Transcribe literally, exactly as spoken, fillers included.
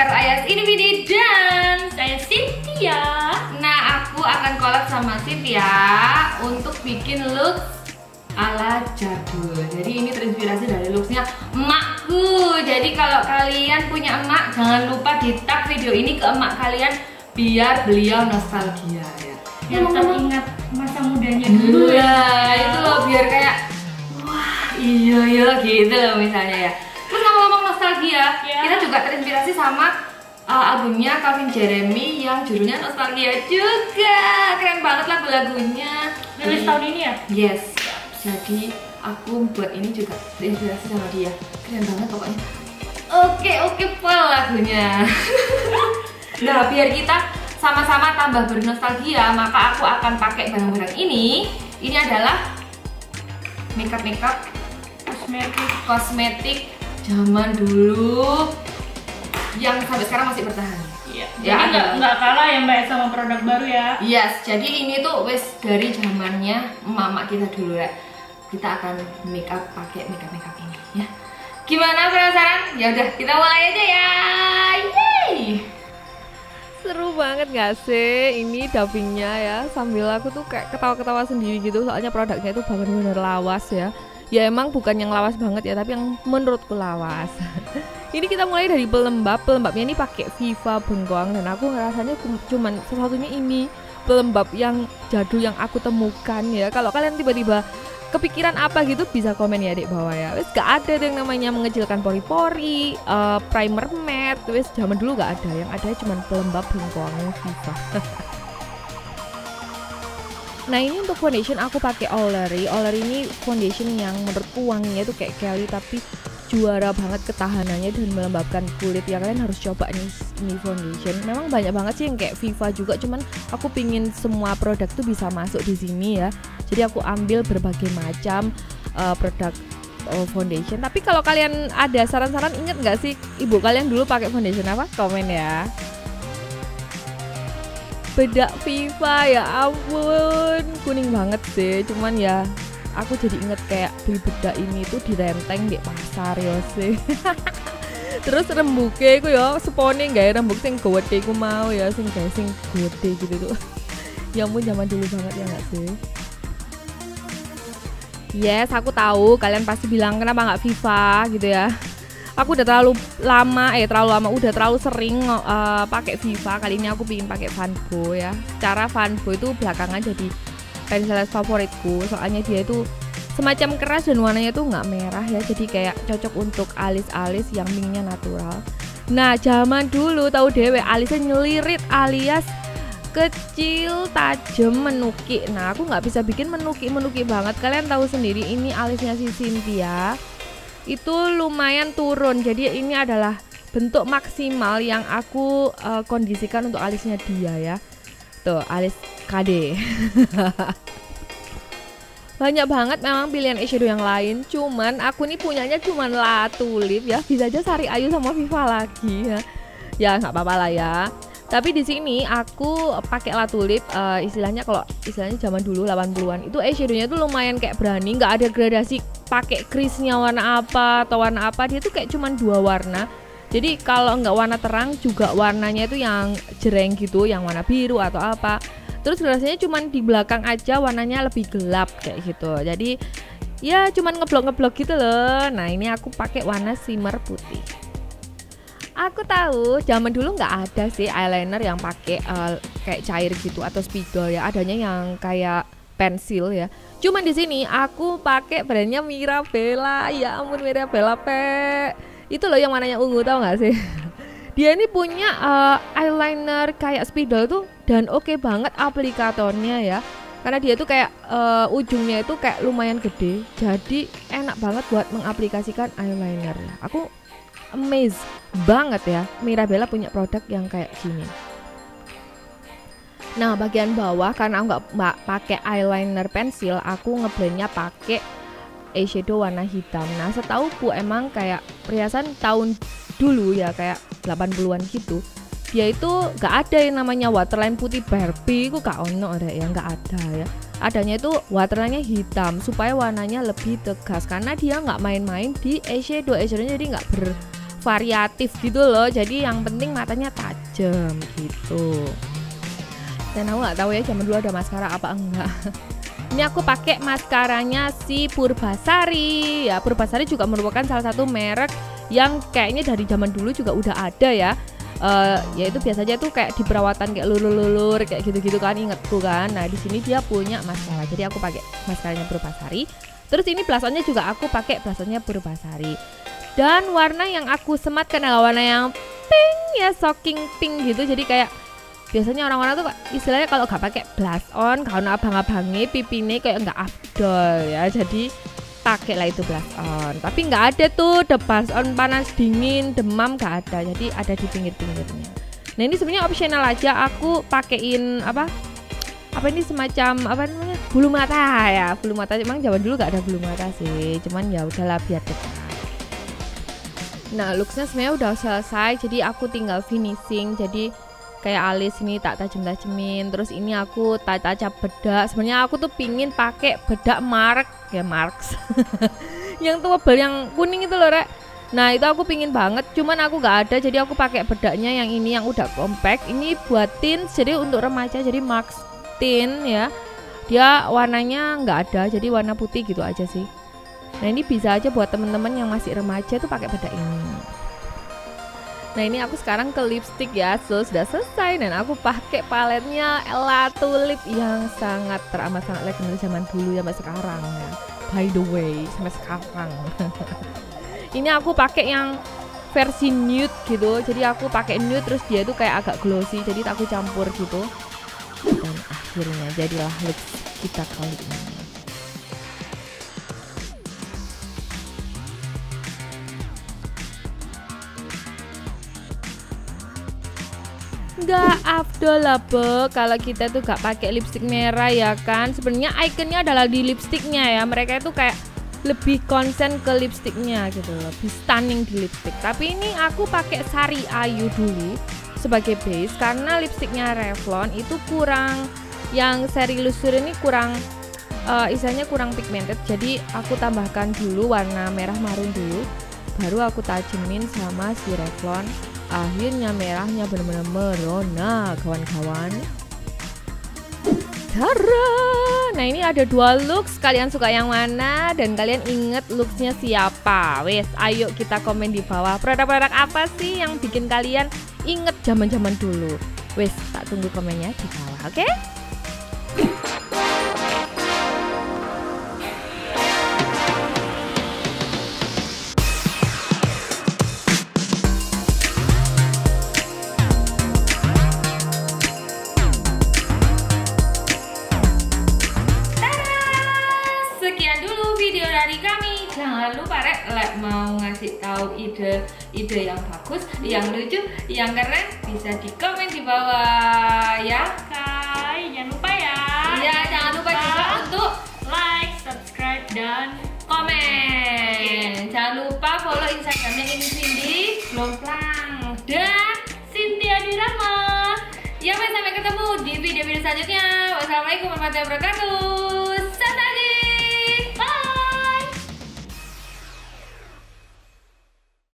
subscriber Ayas Infinity dan saya Cynthia. Nah, aku akan collab sama Cynthia untuk bikin look ala jadul. Jadi ini terinspirasi dari looksnya emakku. Jadi kalau kalian punya emak, jangan lupa di tag video ini ke emak kalian biar beliau nostalgia ya. Yang teringat masa mudanya dulu ya. ya. Itu loh, biar kayak wah iya ya gitu loh misalnya ya. Terus ngomong-ngomong nostalgia, ya. Kita juga terinspirasi sama uh, albumnya Calvin Jeremy yang judulnya Nostalgia juga. Keren banget lagu-lagunya. Rilis tahun ini ya? Yes. Jadi aku buat ini juga terinspirasi sama dia. Keren banget pokoknya. Oke oke pol lagunya. Nah, biar kita sama-sama tambah bernostalgia, maka aku akan pakai barang-barang ini. Ini adalah makeup makeup kosmetik kosmetik zaman dulu yang sampai sekarang masih bertahan. Iya. Ya, jadi nggak nggak kalah ya Mbak sama produk baru ya. Yes, jadi ini tuh wes dari zamannya mama kita dulu ya. Kita akan make up pakai make up make up ini ya. Gimana, penasaran? Ya udah, kita mulai aja ya. Yeay! Seru banget gak sih ini dubbingnya ya, sambil aku tuh kayak ketawa-ketawa sendiri gitu, soalnya produknya itu benar-benar lawas ya. Ya emang bukan yang lawas banget ya, tapi yang menurutku lawas. Ini kita mulai dari pelembab. Pelembabnya ini pakai Viva Bengkoang dan aku ngerasanya cuman satu-satunya ini pelembab yang jadul yang aku temukan ya. Kalau kalian tiba-tiba kepikiran apa gitu bisa komen ya di bawah ya. Wes gak ada yang namanya mengecilkan pori-pori, uh, primer matte. Wes zaman dulu gak ada, yang ada cuman pelembab Bengkoangnya Viva. Nah, ini untuk foundation aku pakai Olary. Olary ini foundation yang menurutku wanginya tuh kayak Kelly tapi juara banget ketahanannya dan melembabkan kulit ya. Kalian harus coba nih ini foundation. Memang banyak banget sih yang kayak Viva juga, cuman aku pingin semua produk tuh bisa masuk di sini ya. Jadi aku ambil berbagai macam uh, produk uh, foundation. Tapi kalau kalian ada saran-saran, inget nggak sih ibu kalian dulu pakai foundation apa? Komen ya. Bedak Viva, ya ampun, kuning banget sih. Cuman ya aku jadi inget kayak beli bedak ini tuh di Renteng di pasar ya sih. Terus rembuknya aku ya sepone nggak ya, rembuk sing gede aku mau ya, sing kayak sing gede gitu tuh. Ya ampun, zaman dulu banget ya nggak sih. Yes, aku tahu kalian pasti bilang kenapa nggak Viva gitu ya. Aku udah terlalu lama, eh terlalu lama, udah terlalu sering uh, pakai Viva. Kali ini aku pingin pakai Vanbo ya. Secara Vanbo itu belakangan jadi pensil favoritku, soalnya dia itu semacam keras dan warnanya tuh nggak merah ya. Jadi kayak cocok untuk alis-alis yang minyak natural. Nah, zaman dulu tahu dewe alisnya nyelirit alias kecil, tajam, menukik. Nah, aku nggak bisa bikin menukik-menukik banget. Kalian tahu sendiri ini alisnya si Cynthia itu lumayan turun, jadi ini adalah bentuk maksimal yang aku uh, kondisikan untuk alisnya dia ya. Tuh alis K D. Banyak banget memang pilihan eyeshadow yang lain, cuman aku ini punyanya cuman La Tulip ya. Bisa aja Sari Ayu sama Viva lagi ya. Ya nggak apa-apa lah ya. Tapi di sini aku pakai La Tulip, uh, istilahnya kalau istilahnya zaman dulu delapan puluhan itu eyeshadownya tuh lumayan kayak berani, nggak ada gradasi pakai crease-nya warna apa atau warna apa, dia tuh kayak cuman dua warna. Jadi kalau nggak warna terang juga warnanya itu yang jereng gitu, yang warna biru atau apa. Terus gradasinya cuman di belakang aja warnanya lebih gelap kayak gitu. Jadi ya cuman ngeblok-ngeblok gitu loh. Nah, ini aku pakai warna shimmer putih. Aku tahu zaman dulu nggak ada sih eyeliner yang pakai uh, kayak cair gitu atau spidol ya. Adanya yang kayak pensil ya. Cuman di sini aku pakai brandnya Mirabella. Ya ampun, Mirabella pe. Itu loh yang warnanya ungu, tau nggak sih? Dia ini punya uh, eyeliner kayak spidol tuh dan oke okay banget aplikatornya ya. Karena dia tuh kayak uh, ujungnya itu kayak lumayan gede. Jadi enak banget buat mengaplikasikan eyeliner. Aku amazed banget ya, Mirabella punya produk yang kayak gini. Nah, bagian bawah karena aku nggak pakai eyeliner pensil, aku ngeblendnya pakai eyeshadow warna hitam. Nah, setauku emang kayak perhiasan tahun dulu ya, kayak delapan puluhan gitu, dia itu nggak ada yang namanya waterline putih Barbie, ku gak ono ada ya, nggak ada ya. Adanya itu waterline-nya hitam supaya warnanya lebih tegas karena dia nggak main-main di eyeshadow, eyeshadownya jadi nggak ber variatif gitu loh. Jadi yang penting matanya tajam gitu. Dan aku nggak tahu ya zaman dulu ada maskara apa enggak. Ini aku pakai maskaranya si Purbasari. Ya, Purbasari juga merupakan salah satu merek yang kayaknya dari zaman dulu juga udah ada ya. Uh, yaitu biasanya tuh kayak di perawatan kayak lulur-lulur kayak gitu-gitu kan, ingetku kan. Nah di sini dia punya maskara, jadi aku pakai maskaranya Purbasari. Terus ini blush onnya juga aku pakai blush onnya Purbasari. Dan warna yang aku sematkan adalah warna yang pink ya, shocking pink gitu. Jadi kayak biasanya orang-orang tuh istilahnya kalau gak pakai blush on, kalau abang-abangnya pipine kayak nggak afdol ya. Jadi pakailah itu blush on. Tapi nggak ada tuh the blush on panas dingin demam, nggak ada. Jadi ada di pinggir-pinggirnya. Nah ini sebenarnya optional aja. Aku pakein apa? Apa ini semacam apa namanya? Bulu mata ya. Bulu mata emang zaman dulu nggak ada bulu mata sih. Cuman ya udahlah biar dekat. Nah looksnya sebenarnya udah selesai. Jadi aku tinggal finishing. Jadi kayak alis ini tak tajem-tajemin, terus ini aku taca-taca bedak. Sebenarnya aku tuh pingin pakai bedak Mark ya, Marks yang tebal yang kuning itu loh Rek. Nah itu aku pingin banget, cuman aku nggak ada, jadi aku pakai bedaknya yang ini yang udah compact. Ini buat teens, jadi untuk remaja, jadi Marks teen ya. Dia warnanya nggak ada, jadi warna putih gitu aja sih. Nah ini bisa aja buat temen-temen yang masih remaja tuh pakai bedak ini. Nah ini aku sekarang ke lipstick ya, so sudah selesai dan aku pakai paletnya La Tulip yang sangat teramat sangat legendaris zaman dulu sampai sekarang ya. By the way, sampai sekarang. Ini aku pakai yang versi nude gitu, jadi aku pakai nude terus dia tuh kayak agak glossy, jadi aku campur gitu. Dan akhirnya jadilah lipstick kita kali ini. Nggak afdol lah Be kalau kita tuh gak pakai lipstick merah ya kan. Sebenarnya ikonnya adalah di lipsticknya ya. Mereka itu kayak lebih konsen ke lipsticknya gitu, lebih stunning di lipstick. Tapi ini aku pakai Sari Ayu dulu sebagai base karena lipsticknya Revlon itu kurang, yang seri Lusur ini kurang uh, istilahnya kurang pigmented. Jadi aku tambahkan dulu warna merah marun dulu, baru aku tajemin sama si Revlon. Akhirnya merahnya benar-benar merona kawan-kawan. Tara! Nah ini ada dua looks, kalian suka yang mana dan kalian inget looksnya siapa? Wes ayo kita komen di bawah, produk-produk apa sih yang bikin kalian inget zaman-zaman dulu? Wes tak tunggu komennya di bawah, oke? Okay? Jangan lupa Rek, like, mau ngasih tahu ide-ide yang bagus, yang lucu, yang keren bisa di komen di bawah ya. Kai, jangan lupa ya. Iya, jangan lupa juga untuk like, subscribe dan komen. Jangan lupa follow Instagramnya ini Cindy Blomplang dan Cynthia Dirama. Ya, sampai ketemu di video-video selanjutnya. Wassalamualaikum warahmatullahi wabarakatuh.